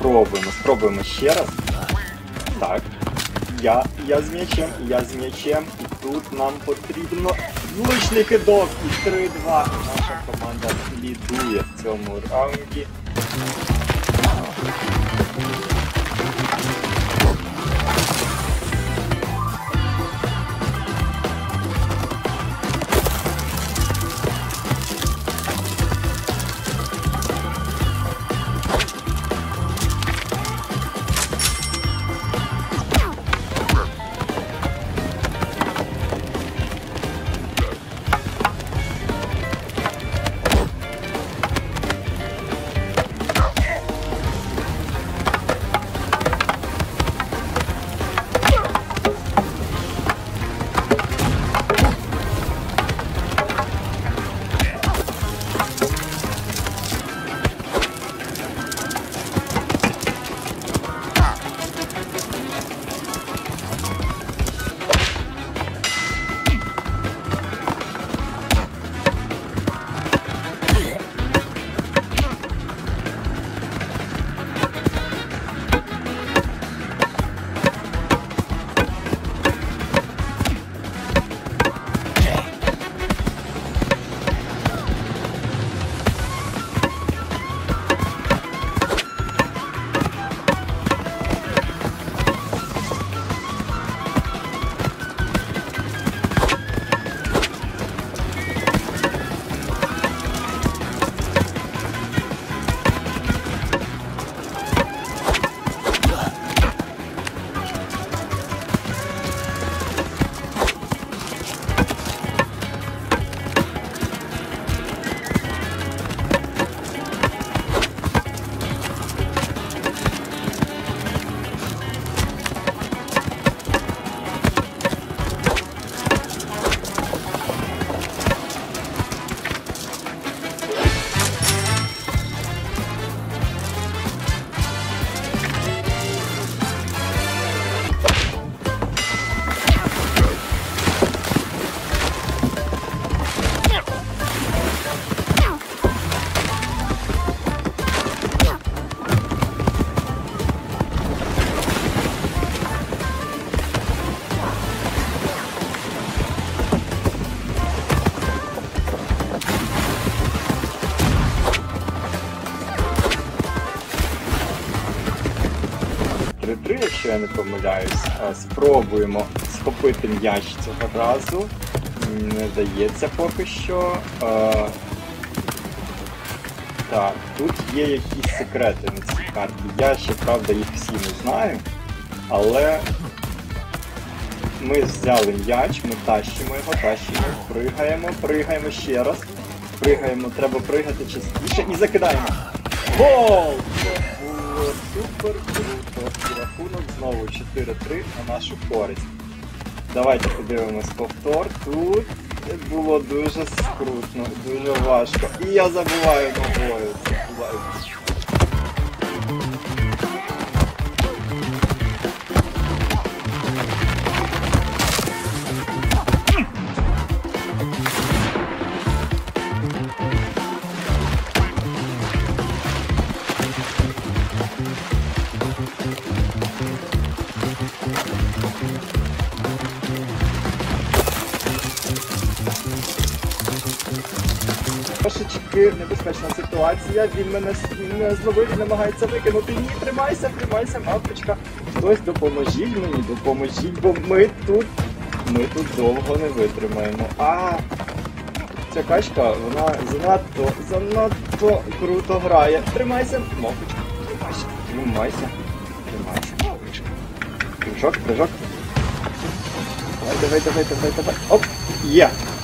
Спробуємо ще раз. Так. Я з м'ячем. І тут нам потрібно влучний кидок. І 3-2. Наша команда лідує в цьому раунді. Якщо я не помиляюсь, спробуємо схопити м'яч цього разу. Не дається поки що. Так, тут є якісь секрети на цій карті. Я ще, правда, їх всі не знаю. Але ми взяли м'яч, ми тащимо його, пригаємо ще раз. Треба пригати частіше і закидаємо. Гол! Супер круто. І рахунок знову 4-3 на нашу користь. Давайте подивимось повтор. Тут було дуже скрутно, дуже важко. І я забуваю ногою. Трошечки небезпечна ситуація, він мене зловив і намагається викинути. Ні, тримайся, мавпочка. Хтось допоможіть, бо ми тут довго не витримаємо. Ця качка, вона занадто круто грає. Тримайся, мавпочка, тримайся, мавпочка. Прыжок. Давай. Оп, є.